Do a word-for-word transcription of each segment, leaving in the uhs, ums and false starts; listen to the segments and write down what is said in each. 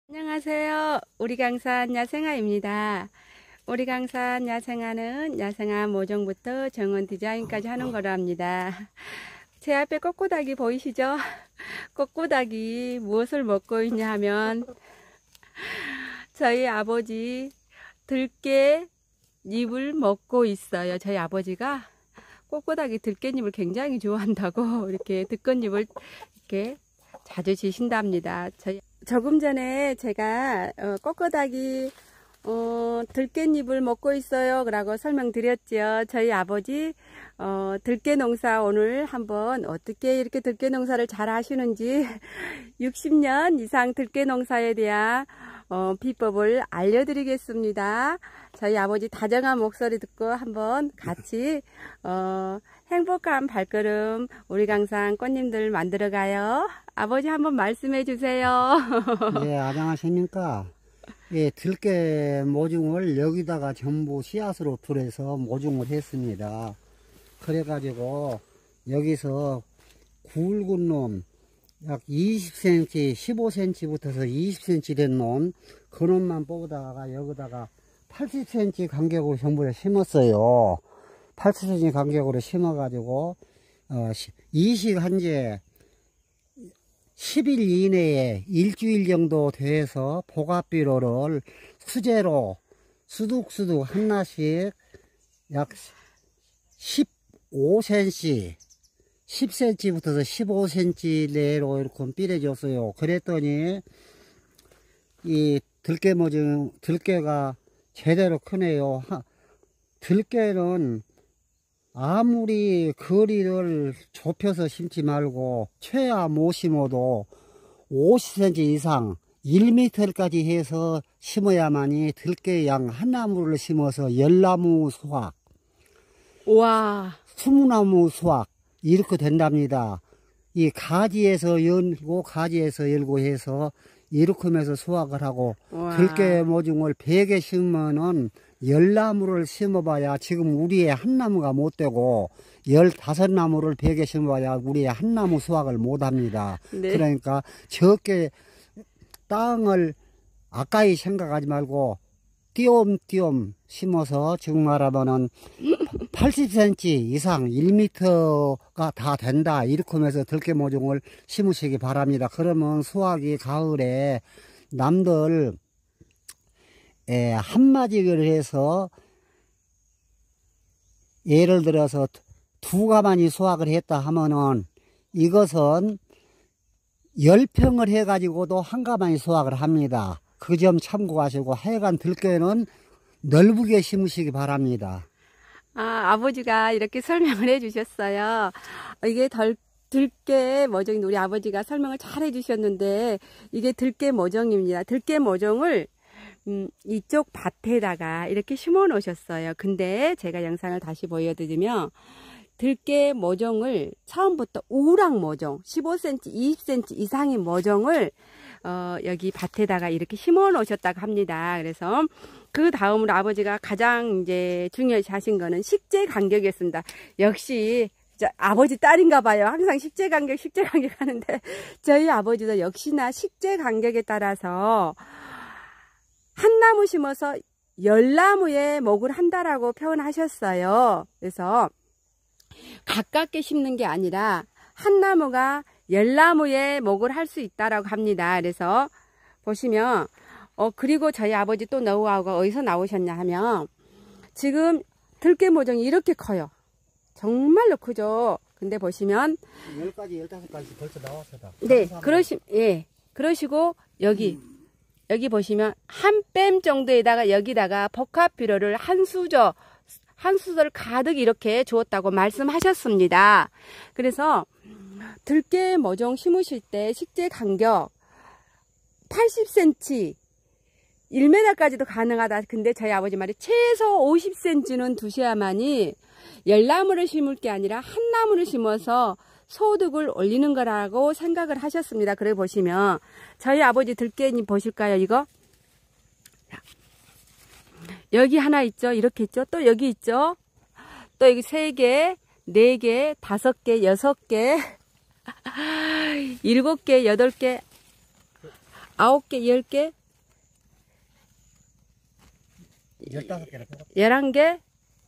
안녕하세요. 우리 강산 야생아입니다. 우리 강산 야생아는 야생아 모종부터 정원 디자인까지 하는 거로 합니다. 제 앞에 꼬꼬닭이 보이시죠? 꼬꼬닭이 무엇을 먹고 있냐 하면 저희 아버지 들깨 잎을 먹고 있어요. 저희 아버지가 꼬꼬닭이 들깨잎을 굉장히 좋아한다고 이렇게 들깨잎을 이렇게 자주 주신답니다. 저희 조금 전에 제가 어, 꼬꼬닭이 어, 들깨잎을 먹고 있어요 라고 설명드렸죠. 저희 아버지 어, 들깨 농사 오늘 한번 어떻게 이렇게 들깨 농사를 잘 하시는지 육십 년 이상 들깨 농사에 대한 어, 비법을 알려드리겠습니다. 저희 아버지 다정한 목소리 듣고 한번 같이 어, 행복한 발걸음 우리 강산 꽃님들 만들어가요. 아버지 한번 말씀해 주세요. 예, 안녕하십니까. 예, 들깨 모종을 여기다가 전부 씨앗으로 풀어서 모종을 했습니다. 그래가지고 여기서 굵은 놈 약 이십 센티미터, 십오 센티미터부터 이십 센티미터 된 놈, 그 놈만 뽑다가 여기다가 팔십 센티미터 간격으로 전부 다 심었어요. 팔십 센티미터 간격으로 심어가지고 어, 이식한 지 십 일 이내에 일주일 정도 돼서 복합비료를 수제로 수둑수둑 하나씩 약 십오 센티미터, 십 센티미터부터 십오 센티미터 내로 이렇게 삐려줬어요. 그랬더니 이 들깨 모종, 들깨가 제대로 크네요. 들깨는 아무리 거리를 좁혀서 심지 말고 최하 못 심어도 오십 센티미터 이상 일 미터까지 해서 심어야만이 들깨 양 한 나무를 심어서 열나무 수확, 와, 스무 나무 수확 이렇게 된답니다. 이 가지에서 열고 가지에서 열고 해서 이렇게 하면서 수확을 하고, 와. 들깨 모종을 백 개 심으면은 열나무를 심어봐야 지금 우리의 한 나무가 못 되고 열다섯 나무를 백 개 심어봐야 우리의 한 나무 수확을 못 합니다. 네. 그러니까 적게 땅을 아까이 생각하지 말고 띄엄띄엄 심어서 지금 말하면은 팔십 센티미터 이상 일 미터가 다 된다 이렇게 하면서 들깨 모종을 심으시기 바랍니다. 그러면 수확이 가을에 남들 에, 한마디를 해서 예를 들어서 두 가마니 수확을 했다 하면은 이것은 열 평을 해가지고도 한 가마니 수확을 합니다. 그 점 참고하시고 하여간 들깨는 넓게 심으시기 바랍니다. 아, 아버지가 이렇게 설명을 해 주셨어요. 이게 덜, 들깨 모종인 우리 아버지가 설명을 잘 해 주셨는데 이게 들깨 모종입니다. 들깨 모종을 음, 이쪽 밭에다가 이렇게 심어 놓으셨어요. 근데 제가 영상을 다시 보여드리면 들깨 모종을 처음부터 우락 모종 십오 센티미터, 이십 센티미터 이상의 모종을 어, 여기 밭에다가 이렇게 심어 놓으셨다고 합니다. 그래서 그 다음으로 아버지가 가장 이제 중요시 하신 거는 식재 간격이었습니다. 역시 아버지 딸인가 봐요. 항상 식재 간격, 식재 간격 하는데 저희 아버지도 역시나 식재 간격에 따라서 한 나무 심어서 열 나무의 목을 한다라고 표현하셨어요. 그래서 가깝게 심는 게 아니라 한 나무가 열 나무의 목을 할 수 있다라고 합니다. 그래서 보시면 어 그리고 저희 아버지 또 노하우가 어디서 나오셨냐 하면 지금 들깨 모종이 이렇게 커요. 정말로 크죠. 근데 보시면 열 가지, 열다섯 가지 벌써 나왔어요. 네, 그러시 예. 그러시고 여기 음. 여기 보시면 한 뺨 정도에다가 여기다가 복합 비료를 한 수저 한 수저를 가득 이렇게 주었다고 말씀하셨습니다. 그래서 들깨 모종 심으실 때 식재 간격 팔십 센티미터 일 미터까지도 가능하다. 근데 저희 아버지 말이 최소 오십 센티미터는 두셔야만이 열나무를 심을 게 아니라 한 나무를 심어서 소득을 올리는 거라고 생각을 하셨습니다. 그래 보시면 저희 아버지 들깨잎 보실까요? 이거 여기 하나 있죠. 이렇게 있죠. 또 여기 있죠. 또 여기 세 개, 네 개, 다섯 개, 여섯 개, 일곱 개, 여덟 개, 아홉 개, 열 개, 열다섯 개를 열한 개,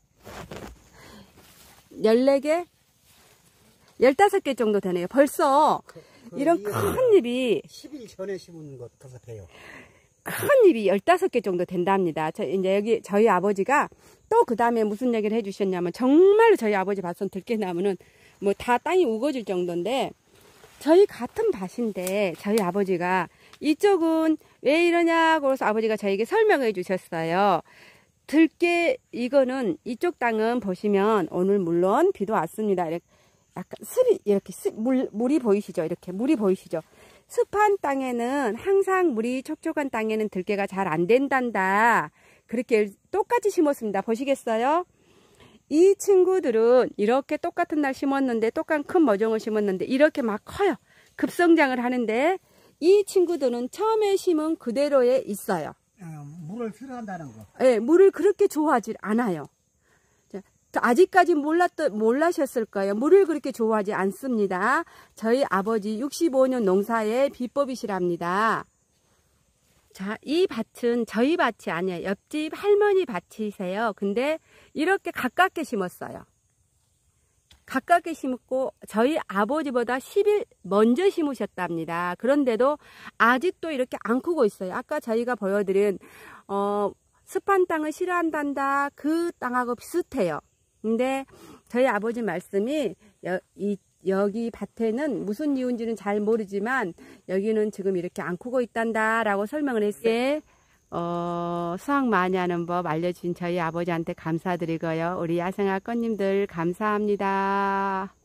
열네 개, 열다섯 개 정도 되네요. 벌써 그, 그 이런 큰 잎이 십 일 전에 심은 것 같아요. 큰 잎이 열다섯 개 정도 된답니다. 저, 이제 여기 저희 아버지가 또 그 다음에 무슨 얘기를 해주셨냐면, 정말로 저희 아버지 밭은 들깨나무는 뭐 다 땅이 우거질 정도인데, 저희 같은 밭인데 저희 아버지가 이쪽은 왜 이러냐고 해서 아버지가 저에게 설명해 주셨어요. 들깨 이거는 이쪽 땅은 보시면 오늘 물론 비도 왔습니다. 이렇게 약간 습이 이렇게 습, 물, 물이 보이시죠? 이렇게 물이 보이시죠? 습한 땅에는 항상 물이 촉촉한 땅에는 들깨가 잘 안 된단다. 그렇게 똑같이 심었습니다. 보시겠어요? 이 친구들은 이렇게 똑같은 날 심었는데, 똑같은 큰 모종을 심었는데 이렇게 막 커요. 급성장을 하는데, 이 친구들은 처음에 심은 그대로에 있어요. 어, 물을 싫어한다는 거. 네, 물을 그렇게 좋아하지 않아요. 아직까지 몰랐, 몰라셨을 거예요. 물을 그렇게 좋아하지 않습니다. 저희 아버지 육십오 년 농사의 비법이시랍니다. 자, 이 밭은 저희 밭이 아니에요. 옆집 할머니 밭이세요. 근데 이렇게 가깝게 심었어요. 가깝게 심었고 저희 아버지보다 십 일 먼저 심으셨답니다. 그런데도 아직도 이렇게 안 크고 있어요. 아까 저희가 보여드린 어, 습한 땅을 싫어한단다. 그 땅하고 비슷해요. 근데 저희 아버지 말씀이 여, 이, 여기 밭에는 무슨 이유인지는 잘 모르지만 여기는 지금 이렇게 안 크고 있단다 라고 설명을 했어요. 어, 수확 많이 하는 법 알려주신 저희 아버지한테 감사드리고요. 우리 야생화 꽃님들 감사합니다.